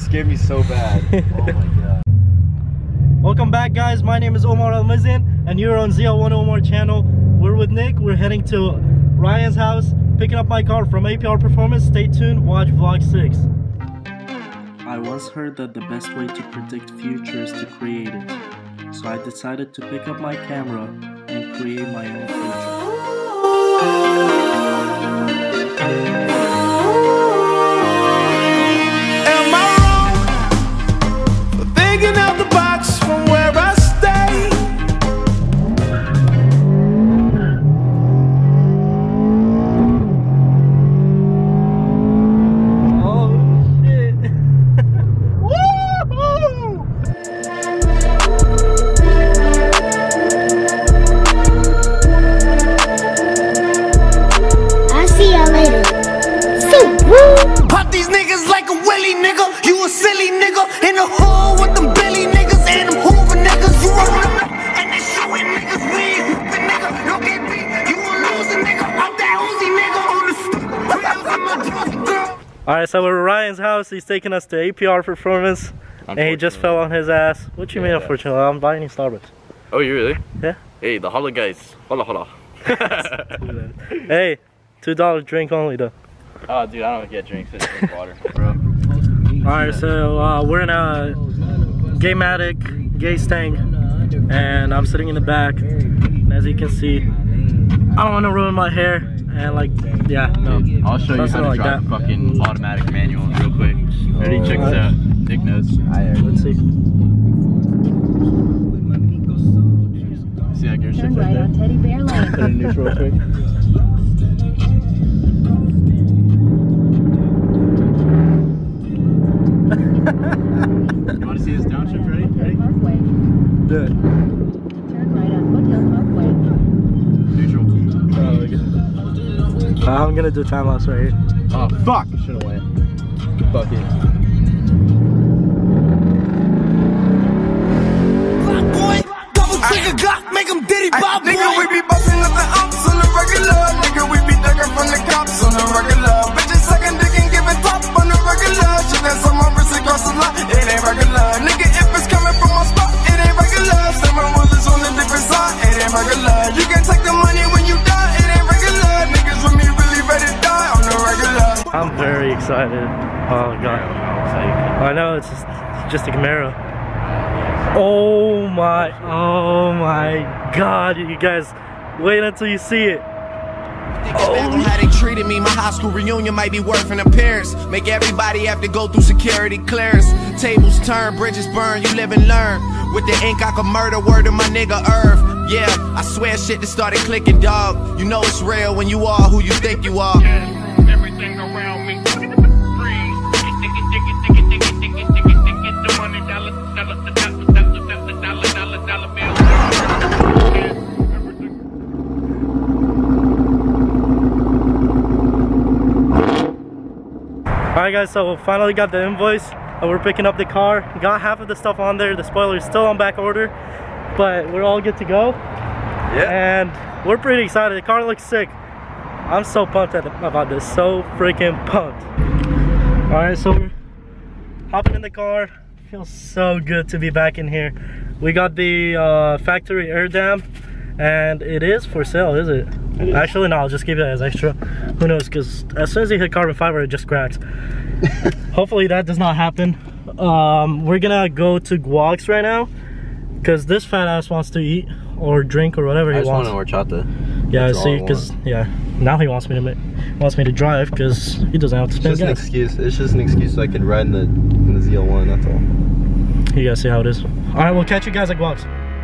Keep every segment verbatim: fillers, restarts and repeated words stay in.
scared me so bad. Oh my god. Welcome back, guys. My name is Omar Almazin, and you're on Z L one Omar channel. We're with Nick. We're heading to Ryan's house, picking up my car from A P R Performance. Stay tuned. Watch vlog six. I once heard that the best way to predict future is to create it. So I decided to pick up my camera and create my own future. Am I wrong for thinking out the box from where I stay? Oh shit. Woohoo! I'll see y'all later. So woo! Pop these niggas like a willy nigga. You a silly nigga in the hood with them Billy niggas and them Hoover niggas. You roll them up and they showing niggas we ain't hooping nigga. Don't get beat, you a loser nigga. Out that Uzi nigga on the street. In my drunk girl. Alright, so we're at Ryan's house. He's taking us to A P R Performance. And he just fell on his ass. What you Yeah, mean, yeah. unfortunately? I'm buying you Starbucks. Oh, you really? Yeah. Hey, the holla guys. Holla holla. Hey, two dollar drink only though. Oh, dude, I don't get drinks. I just drink water, bro. Alright, so uh, we're in a Gaymatic Gay Stang, and I'm sitting in the back. And as you can see, I don't want to ruin my hair, and like, yeah, no. I'll show you how to like drive that. fucking automatic manual real quick. Ready? Check this out. Nick knows. Let's see. See that gear shift Turn right right there? on Teddy Bear Lane. Put it in neutral real quick. You want to see this downshift? Ready? Ready? Parkway. Do it. Turn right on Foothill Parkway. Neutral. Oh, okay. Uh, I'm gonna do time lapse right here. Oh, fuck! I should have went. Fuck it. Boy, double trigger Glock, make them diddy bop, boy. Nigga, we be bustin' up the ops on the regular. Nigga, we be ducking from the cops on the regular. Bitches sucking dick and giving top on the regular. Shit that's on my wrist across the line, it ain't regular. Nigga, if it's coming from my spot, it ain't regular. Say my rulers on the different side, it ain't regular. You can take the money when you die, it ain't regular. Niggas with me really ready to die on the regular. I'm very excited. Oh god. I know, it's just, it's just a Camaro. Oh my, oh my god, you guys, wait until you see it. Oh. How they treated me, my high school reunion might be worth an appearance. Make everybody have to go through security clearance. Tables turn, bridges burn, you live and learn. With the ink I can murder, word of my nigga Irv. Yeah, I swear shit just started clicking, dog. You know it's real when you are who you think you are. Everything around me freeze. The money dollar, dollar, dollar, dollar, dollar, dollar, dollar bill. Alright guys, so finally got the invoice. Uh, we're picking up the car. Got half of the stuff on there. The spoiler is still on back order, but we're all good to go. Yeah. And we're pretty excited. The car looks sick. I'm so pumped at the, about this. So freaking pumped. Alright, so we're hopping in the car. Feels so good to be back in here. We got the uh, factory air dam, and it is for sale, is it? It is. Actually, no, I'll just keep it as extra. Who knows, because as soon as you hit carbon fiber, it just cracks. Hopefully that does not happen. Um, we're gonna go to Guax right now, because this fat ass wants to eat or drink or whatever I he just wants. want to horchata. Yeah, That's all see, I because yeah, now he wants me to wants me to drive because he doesn't have to It's spend just an gas. excuse. It's just an excuse so I can ride in the in the Z L one. That's all. You guys see how it is. All right, we'll catch you guys at Guax.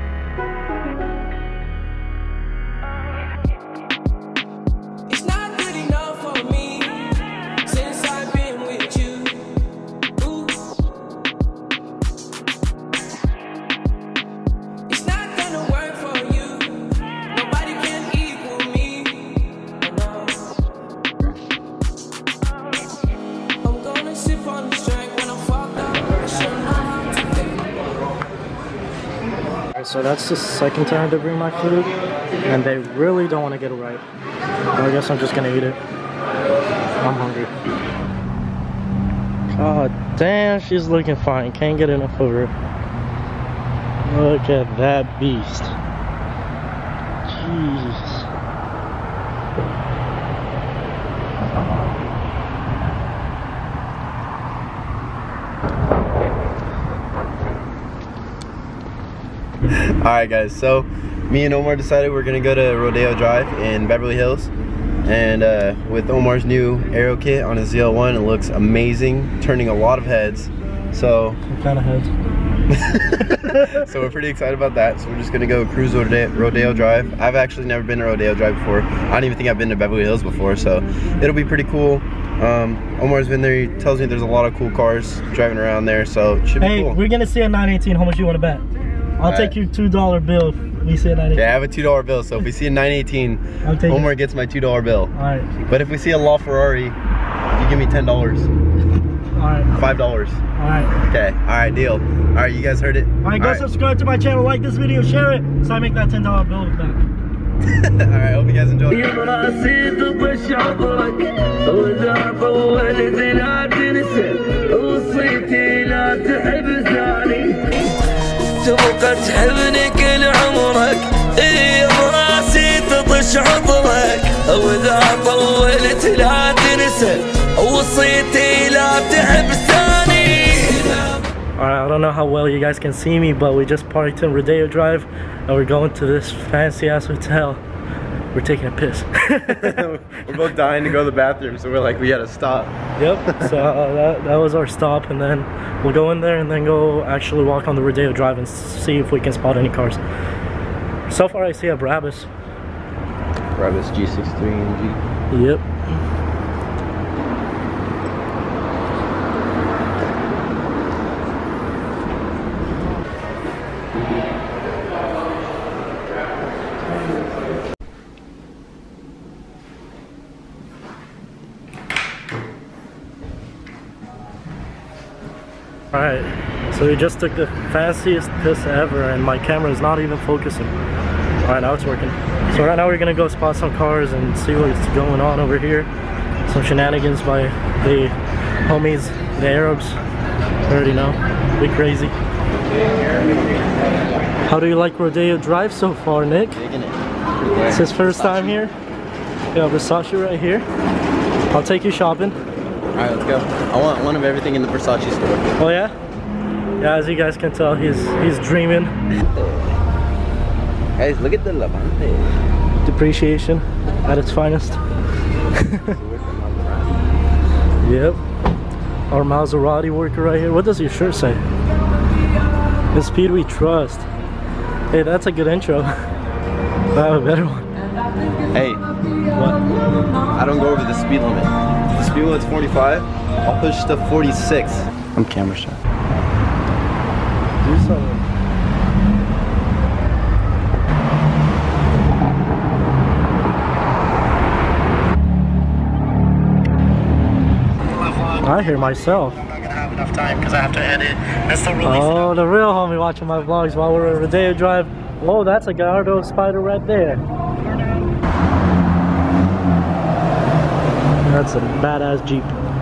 It's not good enough for me since I've been with you. Ooh. It's not gonna work for you. Nobody can equal me. No. I'm gonna sip on the strength when I'm fucked up. I should know how to Alright, so that's the second time they bring my food, and they really don't want to get it right. Well, I guess I'm just gonna eat it. I'm hungry. Oh damn, she's looking fine. Can't get enough of her. Look at that beast. Jeez. Alright guys, so me and Omar decided we're gonna go to Rodeo Drive in Beverly Hills, and uh, with Omar's new aero kit on his Z L one, it looks amazing, turning a lot of heads. So What kind of heads? So we're pretty excited about that. So we're just gonna go cruise Rodeo, Rodeo Drive. I've actually never been to Rodeo Drive before. I don't even think I've been to Beverly Hills before, so it'll be pretty cool. Um, Omar's been there. He tells me there's a lot of cool cars driving around there, so it should be hey, cool. we're gonna see a nine eighteen. How much you want to bet? I'll All take right. your two dollar bill if we see a nine eighteen. Yeah, I have a two dollar bill, so if we see a nine eighteen, I'll take Omar it. gets my two dollar bill. Alright. But if we see a LaFerrari, you give me ten dollars. Alright. five dollars. Alright. Okay, alright, deal. Alright, you guys heard it? Alright, go Alright. subscribe to my channel, like this video, share it, so I make that ten dollar bill back. Alright, hope you guys enjoy. تبقى تحبني كل عمرك اي براسي تطش عطرك واذا طولت لا تنسى وصيتي لا تحب ثاني. Alright, I don't know how well you guys can see me, but we just parked in Rodeo Drive and we're going to this fancy ass hotel. We're taking a piss. We're both dying to go to the bathroom, so we're like, we gotta stop. Yep, so uh, that, that was our stop, and then we'll go in there and then go actually walk on the Rodeo Drive and see if we can spot any cars. So far I see a Brabus. Brabus G sixty-three M G. Yep. Alright, so we just took the fanciest piss ever and my camera is not even focusing. Alright, now it's working. So right now we're gonna go spot some cars and see what's going on over here. Some shenanigans by the homies, the Arabs. You already know, be crazy. How do you like Rodeo Drive so far, Nick? Digging it. It's his first time here. Yeah, Versace right here. I'll take you shopping. Alright, let's go. I want one of everything in the Versace store. Oh yeah? Yeah, as you guys can tell, he's he's dreaming. Guys, look at the Levante. Depreciation at its finest. Yep. Our Maserati worker right here. What does your shirt say? The speed we trust. Hey, that's a good intro. I have a better one. Hey, What? I don't go over the speed limit. The speed limit's forty-five. I'll push to forty-six. I'm camera shy. Do something. I hear myself. I'm not gonna have enough time because I have to edit and still release Oh, the real homie watching my vlogs while we're at Rodeo Drive. Whoa, that's a Gallardo Spider right there. That's a badass Jeep.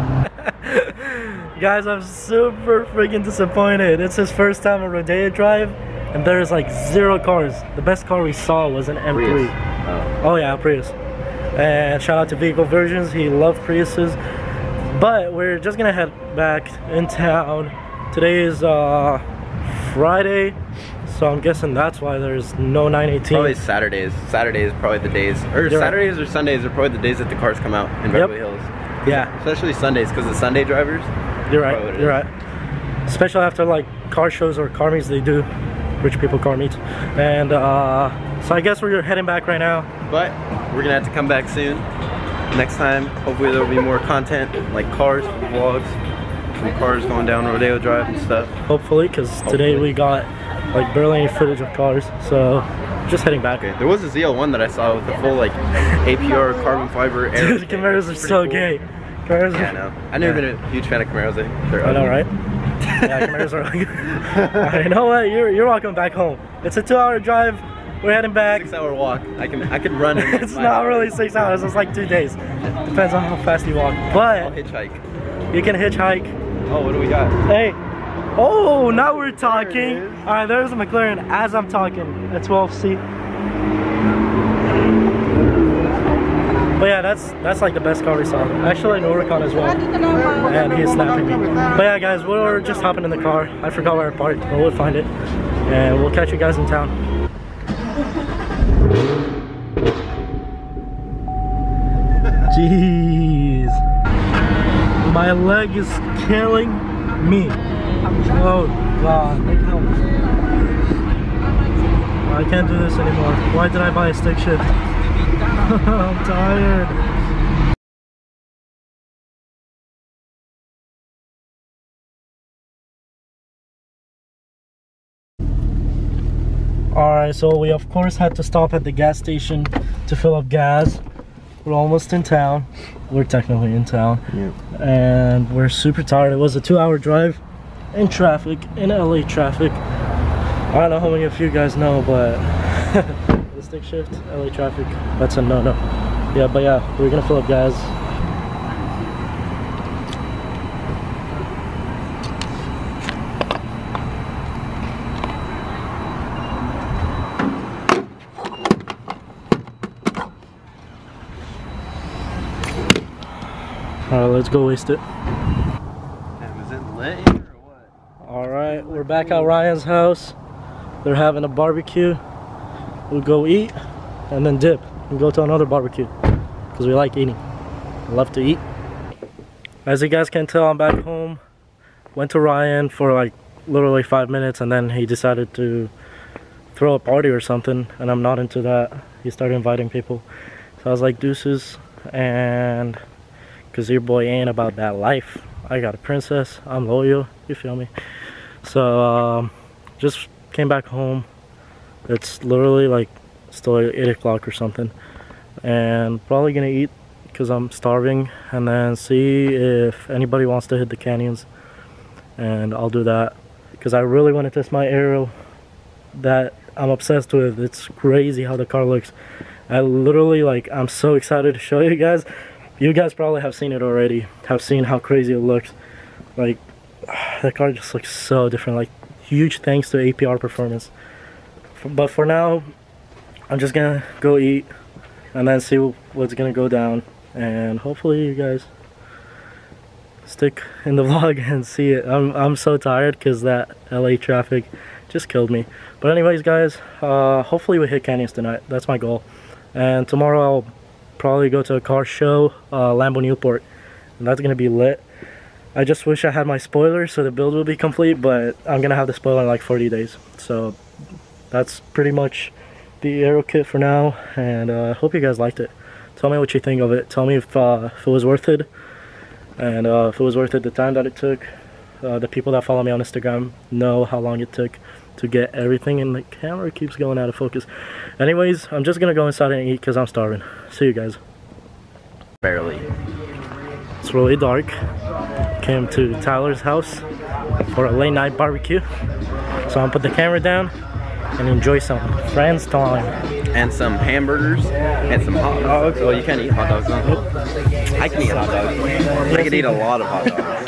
Guys, I'm super freaking disappointed. It's his first time at Rodeo Drive and there's like zero cars. The best car we saw was an M three. Prius. Oh. Oh yeah, Prius. And shout out to Vehicle Versions, he loved Priuses. But we're just gonna head back in town. Today is uh, Friday, so I'm guessing that's why there's no nine eighteen. Probably Saturdays. Saturdays are probably the days. Or You're Saturdays right. or Sundays are probably the days that the cars come out in Beverly Hills. Yeah, Especially Sundays, because the Sunday drivers. you're Probably what right, it you're is. right. Especially after like car shows or car meets they do. Rich people car meets. And uh, so I guess we're heading back right now. But we're gonna have to come back soon. Next time, hopefully there'll be more content, like cars, vlogs, some cars going down Rodeo Drive and stuff. Hopefully, because today Hopefully. we got like barely any footage of cars. So just heading back. Okay, there was a Z L one that I saw with the full like A P R carbon fiber aero. Dude, the Camaros are so gay. Camaros Yeah, I are... know. I've never Yeah. been a huge fan of Camaros. They- They're I know, ugly. right? Yeah, Camaros are ugly. Alright, you know what? You're, you're welcome back home. It's a two hour drive. We're heading back. Six hour walk. I can I can run. In It's five not hours. really six hours. It's like two days. Depends on how fast you walk. I'll But hitchhike. you can hitchhike. Oh, what do we got? Hey. Oh, now we're talking. All right, there's a McLaren as I'm talking. A twelve C. But yeah, that's that's like the best car we saw. Actually, an Oricon as well. And he's snapping me. But yeah, guys, we're just hopping in the car. I forgot where I parked, but we'll find it. And we'll catch you guys in town. Jeez. My leg is killing me. Oh God. I can't do this anymore. Why did I buy a stick shift? I'm tired. Alright, so we of course had to stop at the gas station to fill up gas. We're almost in town. We're technically in town. Yep. And we're super tired. It was a two hour drive in traffic, in L A traffic. I don't know how many of you guys know, but the stick shift, L A traffic, that's a no-no. Yeah, but yeah, we're gonna fill up gas. Alright, let's go waste it. Damn, is it lit here or what? Alright, we're back at Ryan's house. They're having a barbecue. We'll go eat and then dip and go to another barbecue because we like eating. I love to eat. As you guys can tell, I'm back home. Went to Ryan for like literally five minutes and then he decided to throw a party or something, and I'm not into that. He started inviting people. So I was like, deuces, and because your boy ain't about that life. I got a princess, I'm loyal, you feel me? So um, just came back home. It's literally like still eight o'clock or something, and probably gonna eat because I'm starving, and then see if anybody wants to hit the canyons, and I'll do that because I really want to test my aero that I'm obsessed with. It's crazy how the car looks. I literally, like, I'm so excited to show you guys. You guys probably have seen it already, have seen how crazy it looks. Like, the car just looks so different. Like, huge thanks to A P R Performance. But for now, I'm just gonna go eat and then see what's gonna go down, and hopefully you guys stick in the vlog and see it. I'm, I'm so tired because that L A traffic just killed me. But anyways, guys, uh, hopefully we hit canyons tonight. That's my goal. And tomorrow I'll probably go to a car show, uh, Lambo Newport, and that's gonna be lit. I just wish I had my spoiler so the build will be complete, but I'm gonna have the spoiler in like forty days. So that's pretty much the aero kit for now, and I uh, hope you guys liked it. Tell me what you think of it. Tell me if, uh, if it was worth it, and uh, if it was worth it the time that it took. Uh, the people that follow me on Instagram know how long it took to get everything, and the camera keeps going out of focus. Anyways, I'm just gonna go inside and eat because I'm starving. See you guys. Barely. It's really dark. Came to Tyler's house for a late night barbecue. So I'm gonna put the camera down and enjoy some friends time. And some hamburgers and some hot dogs. Oh, you can't eat hot dogs, huh? Nope. I can eat hot dogs. I can eat a lot of hot dogs.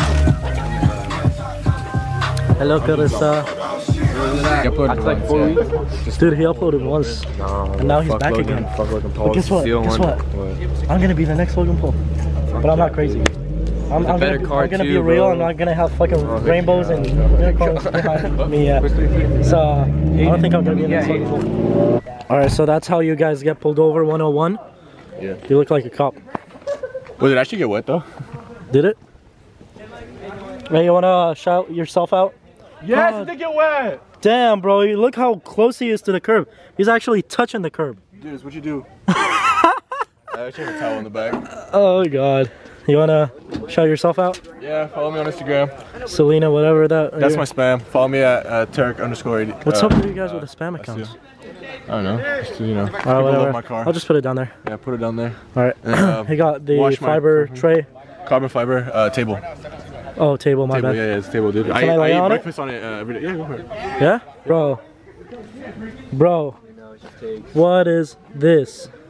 Hello, Carissa. Like four weeks. Dude, he uploaded once, No, and now he's fuck back Logan, again. Fuck Logan Paul. But guess what? Steal Guess one. what? What? I'm gonna be the next Logan Paul, but I'm not crazy. I'm, I'm, better gonna, car I'm gonna too, be real. bro. I'm not gonna have fucking Oh, rainbows and unicorns behind me yet. So uh, I don't think I'm gonna be in this Logan Paul. All right, so that's how you guys get pulled over. one oh one. Yeah. You look like a cop. Well, did it actually get wet though? Did it? Hey, you wanna shout yourself out? Yes, God. it did get wet. Damn, bro, you look how close he is to the curb. He's actually touching the curb. Dude, it's what you do. I actually have a towel in the back. Oh God. You wanna shout yourself out? Yeah, follow me on Instagram. Selena, whatever that. That's my spam. Follow me at uh, Tarek underscore eighty. What's uh, up with you guys uh, with the spam accounts? I don't know. Just, you know, Alright, people whatever. love my car. I'll just put it down there. Yeah, put it down there. Alright. And, uh, He got the wash my- fiber tray. Carbon fiber uh, table. Oh, table, my Table, bad. yeah, yeah, it's a table, dude. Can I, I lay I eat on it? breakfast on it uh, every day. Yeah, go for it. Yeah? Bro. Bro. What is this?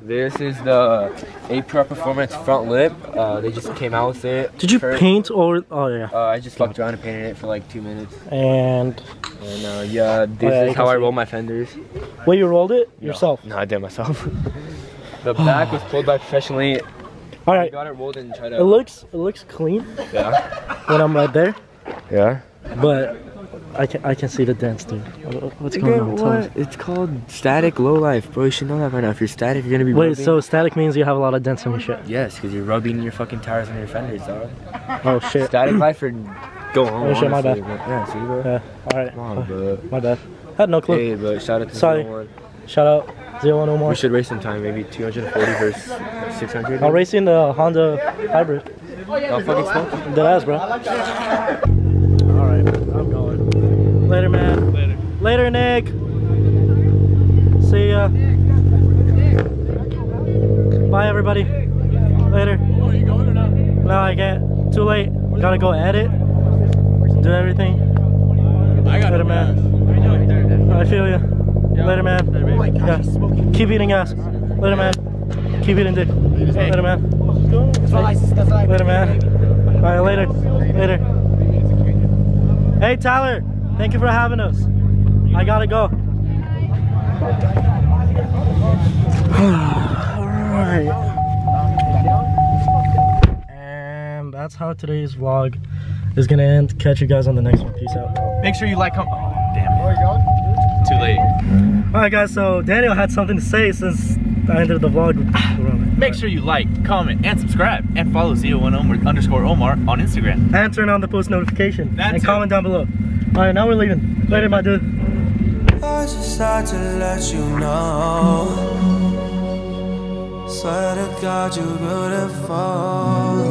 This is the A P R Performance front lip. Uh, they just came out with it. Did you First, paint or? Oh yeah. Uh, I just fucked around and painted it for like two minutes. And. And uh, yeah, this oh, yeah, is how I roll my fenders. Wait, you rolled it No. yourself? No, I did myself. The back was pulled by professionally. All right. I got it rolled and tried to. It looks it looks clean. Yeah. When I'm right there. Yeah. But I can I can see the dents, dude. What's going on? What? It's called static low life, bro. You should know that by now. If you're static, you're gonna be. Wait, rubbing. so static means you have a lot of dents in your shit? Yes, because you're rubbing your fucking tires on your fenders, dog. Oh shit. Static life or go home. Oh shit, my bad. Yeah, see, bro. Yeah. All right. Come on, bro. My bad. Had no clue. Hey, but shout out to Sorry. zero one. Shout out zero one oh one. We should race sometime, maybe two hundred forty versus six hundred. I'm racing the Honda hybrid. I'll fucking smoke. Dead ass, bro. Alright, I'm going. Later, man. Later. Later, Nick. See ya. Bye, everybody. Later. Oh, are you going or not? No, I can't. Too late. Gotta go edit. Do everything. I got Later, it, man. I feel you. Later, man. Yeah. Keep eating ass. Later, man. Keep eating dick. Later, man. Later, man. Alright, later. Later. Hey, Tyler. Thank you for having us. I gotta go. Alright. And that's how today's vlog is gonna end. Catch you guys on the next one. Peace out. Make sure you like, comment. Oh, damn it. Too late. Alright guys, so Daniel had something to say since I ended the vlog. Make sure you like, comment, and subscribe, and follow zero one underscore Omar on Instagram. And turn on the post notification. That and too. comment down below. Alright, now we're leaving. Later, my dude. I just had to let you know. Swear to God, you're beautiful.